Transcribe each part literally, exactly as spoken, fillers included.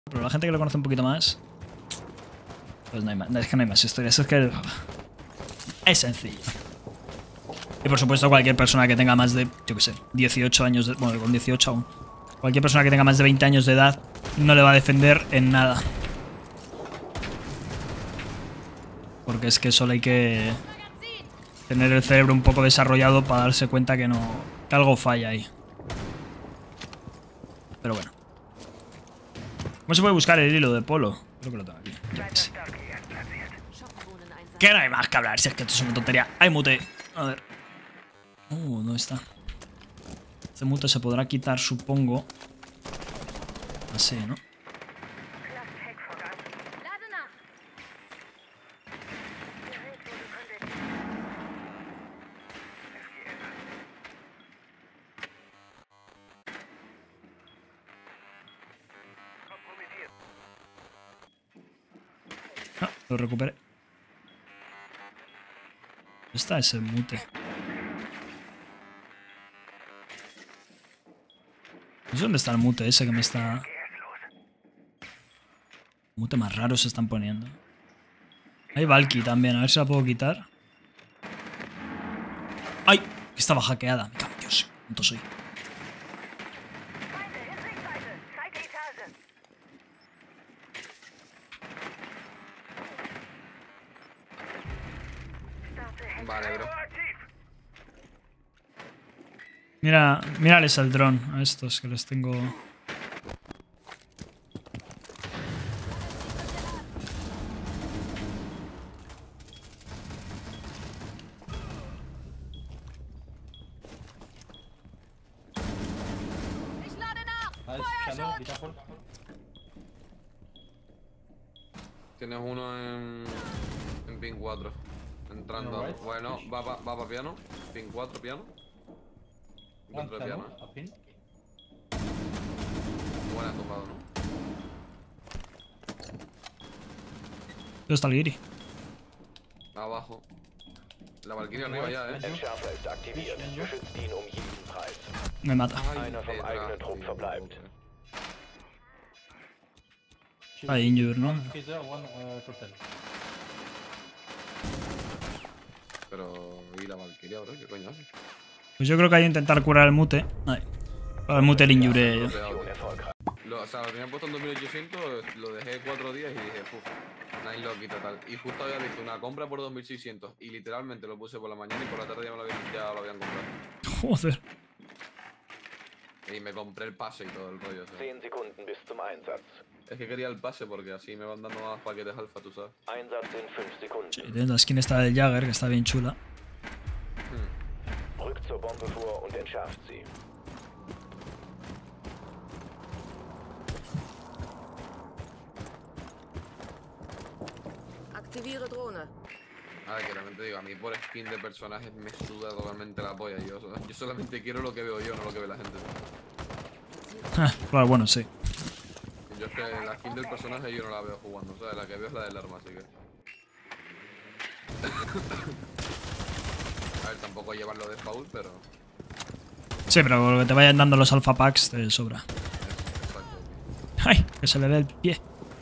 Pero la gente que lo conoce un poquito más... Pues no hay más. Es que no hay más historias. Es que... Es sencillo. Y por supuesto cualquier persona que tenga más de, yo qué sé, dieciocho años, de, bueno, con dieciocho aún. Cualquier persona que tenga más de veinte años de edad no le va a defender en nada. Porque es que solo hay que tener el cerebro un poco desarrollado para darse cuenta que no, que algo falla ahí. Pero bueno. ¿Cómo se puede buscar el hilo de polo? Creo que lo tengo aquí. Yo qué sé. Que no hay más que hablar, si es que esto es una tontería. Hay mute. A ver. Uh, ¿dónde está? Este mute se podrá quitar, supongo. Así, ¿no? Ah, lo recuperé. ¿Dónde está ese mute? No sé dónde está el mute ese que me está... Mute más raro se están poniendo. Hay Valky también, a ver si la puedo quitar. ¡Ay! Que estaba hackeada. Me cago en Dios, ¿cuánto soy? Vale, bro. Mira, mírales al dron a estos que les tengo... Tienes uno en, en pin cuatro. Entrando. Right. Bueno, va para va pa piano. Pin cuatro, piano. Dentro de piano. Buena tumbado, ¿no? ¿Dónde está el Giri? Abajo. La Valkyrie arriba ya, eh. Entschärfer ist aktiviert. Beschützt ihn um jeden Preis. Me mata. Einer vom eigenen Trupp verbleibt. Está injured, ¿no? Pero... ¿y la Valkyrie, bro? ¿Qué coño hace? Pues yo creo que hay que intentar curar el mute. Ay. Para el mute el injure yo. Lo, o sea, lo tenía puesto en dos mil ochocientos, lo dejé cuatro días y dije, uff, nadie lo quita tal. Y justo había visto una compra por dos mil seiscientos y literalmente lo puse por la mañana y por la tarde ya, me lo, habían, ya lo habían comprado. Joder. Y me compré el pase y todo el rollo, ¿sabes? zehn Sekunden bis zum Einsatz. Es que quería el pase porque así me van dando más paquetes alfa, tú sabes. Einsatz in fünf Sekunden. Sí, tienes la skin esta del Jagger, que está bien chula. Hmm. Rückt zur Bombe vor und entschärft sie. Aktiviere Drohne. A ver, que realmente te digo, a mí por skin de personajes me suda totalmente la polla. Yo, yo solamente quiero lo que veo yo, no lo que ve la gente. Ah, claro, bueno, sí. Yo es que la skin del personaje yo no la veo jugando, ¿sabes? La que veo es la del arma, así que... A ver, tampoco llevarlo de foul, pero... Sí, pero con lo que te vayan dando los alpha packs te sobra. Exacto. ¡Ay! Que se le ve el pie.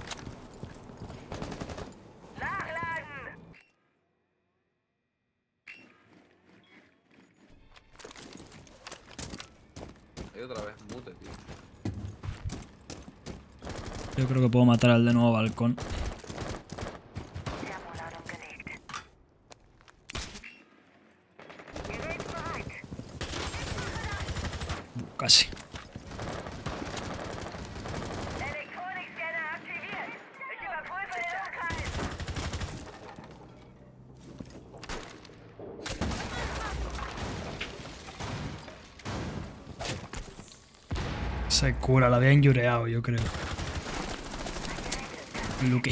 Hay otra vez mute, tío. Yo creo que puedo matar al de nuevo balcón. Casi. Se cura, la había injureado, yo creo. Luke.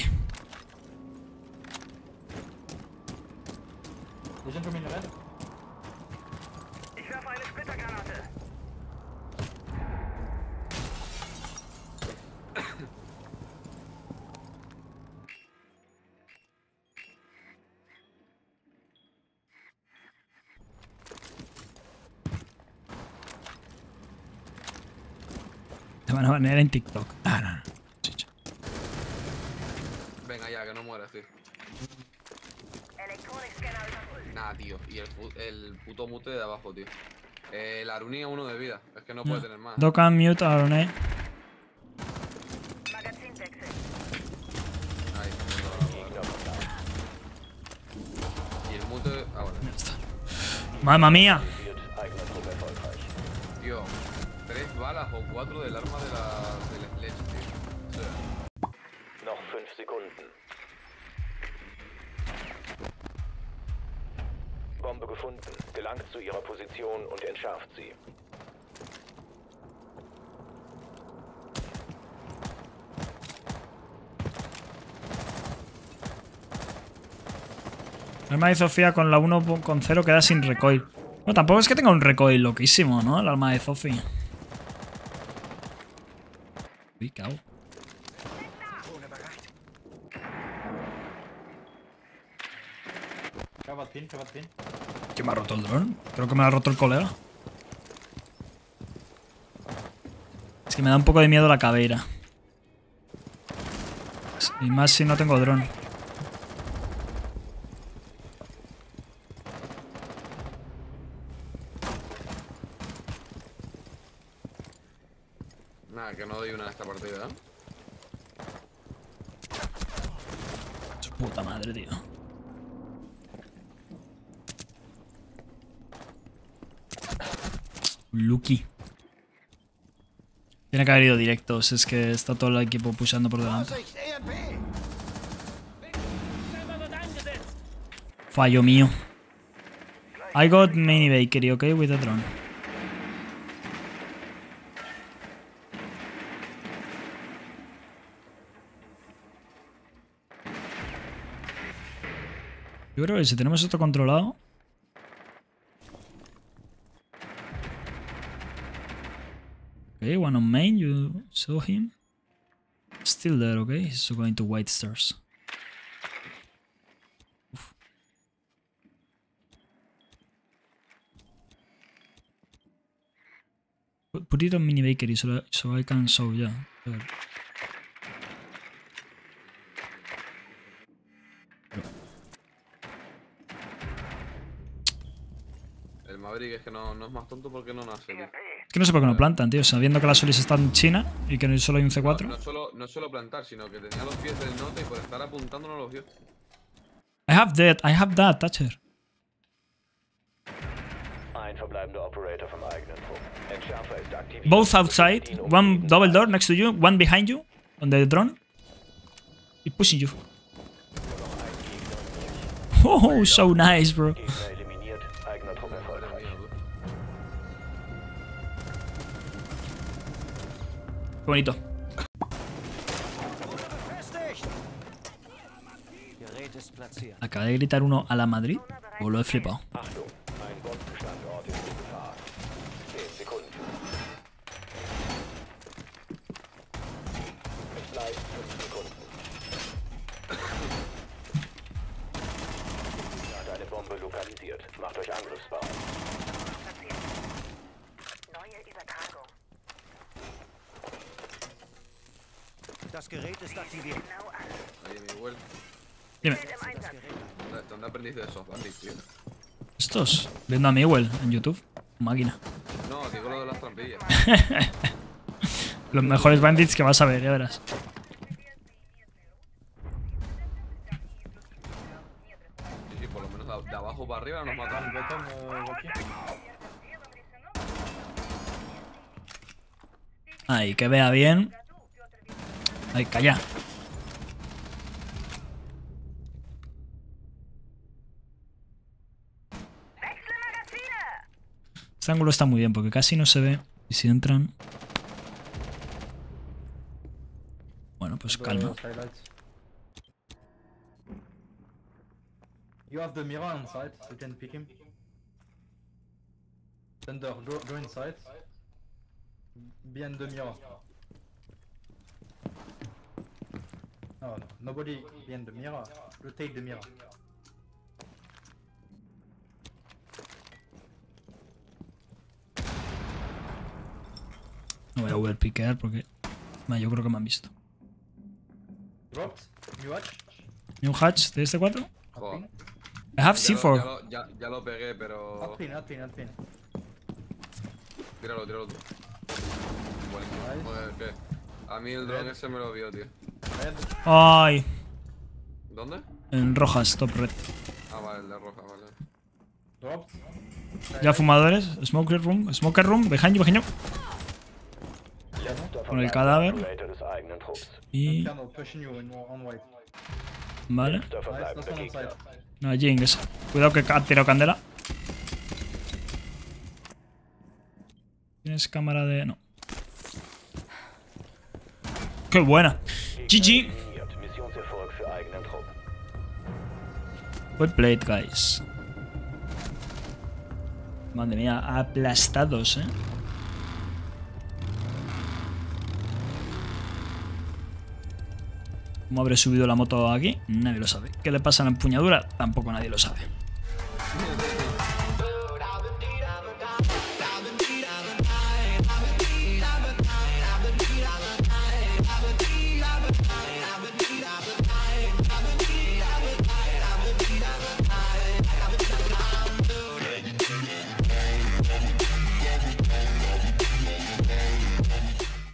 Te van a banear en TikTok. Ah, no, no. Chicha. Venga ya, que no mueras, tío. Nah, tío. Y el, el puto mute de abajo, tío. Eh, la Aruni a uno de vida. Es que no puede tener más. Dokkan mute Arune. Ahí, y el mute... Ah, vale. Ya está. Mamma mía. Tío, tres balas o cuatro del arma de la, del Sledge, tío. O sea, Noch fünf Sekunden. Bombe gefunden. Gelangt zu ihrer Position und entschärft sie. El arma de Zofia con la uno punto cero queda sin recoil. No, tampoco es que tenga un recoil loquísimo, ¿no? El arma de Zofia. Uy, cao. ¿Quién me ha roto el dron? Creo que me lo ha roto el colega. Es que me da un poco de miedo la caveira. Y más si no tengo dron. nada, que no doy una de esta partida, ¿eh? Su puta madre, tío. Lucky. Tiene que haber ido directos, es que está todo el equipo pushando por delante. Fallo mío. I got mini bakery, okay, with the drone. Yo creo que si tenemos esto controlado... Okay, one on main, you saw him. Still there, okay? He's going to white stars. Uf. Put, put it on mini bakery so, so I can show, yeah. El Maverick es que no, no es más tonto porque no nace, tío. Es que no sé por qué no plantan, tío. Sabiendo que la Solis está en China y que solo hay un C cuatro. No, no, solo, no solo plantar, sino que tenía los pies del norte y por estar apuntando no los vio. I have that, I have that, Thatcher. Ein verbleibender Operator vom eigenen Trupp. Entschärfer ist aktiviert. Both outside, one double door next to you, one behind you, on the drone. He's pushing you. Oh, so nice, bro. Gegner eliminiert. Eigener Trupp erfolgreich. Qué bonito. Acaba de gritar uno a la Madrid. O lo he flipado. Achtung, ein Bombenstandort ist in Gefahr. zehn Sekunden. Es bleibt fünf Sekunden. Hat eine Bombe lokalisiert. Macht euch angriffsbereit. Neue Übertragung. Das Gerät ist aktiviert. Oye, mi abuelo. Dime. ¿Dónde, dónde aprendiste eso, Bandit, tío? Estos, viendo a Miguel en YouTube. Máquina. No, digo lo de las trampillas. Los mejores bandits que vas a ver, ya verás. Sí, sí, por lo menos de, de abajo para arriba nos matan. Ahí, que vea bien. Ahí, calla. Este ángulo está muy bien porque casi no se ve. Y si entran... Bueno, pues calma. You have the mirror inside, so you can pick him. Thunder, go, go inside. Behind the mirror. No, no, nobody behind the mirror. Rotate the mirror. No voy a overpiquear porque... Bueno, yo creo que me han visto. Dropped. New watch. New hatch de este cuatro. Joder. I have Ya C lo, four. ya, lo, ya, ya lo pegué, pero. Adpin, adpin, adpin. Tíralo, tíralo tú. Buenísimo. Nice. Joder, ¿qué? A mí el drone ese me lo vio, tío. Red. Ay. ¿Dónde? En rojas, top red. Ah, vale, el de roja, vale. Drop. Ya fumadores. Smoker room. Smoker room. Behind you, behind you. Letzter Con el verbleibender cadáver. Operator des eigenen Trupps. Y. Candle pushing you in, on white. Vale. Letzter Nice, last verbleibender one on Gegner. side. No, Jinx. Cuidado que ha tirado candela. ¿Tienes cámara de.? No. ¡Qué buena! G G. Eliminiert. Missionserfolg für eigenen Trupp. Well played, guys. Madre mía, aplastados, eh. ¿Cómo habré subido la moto aquí? Nadie lo sabe. ¿Qué le pasa a la empuñadura? Tampoco nadie lo sabe.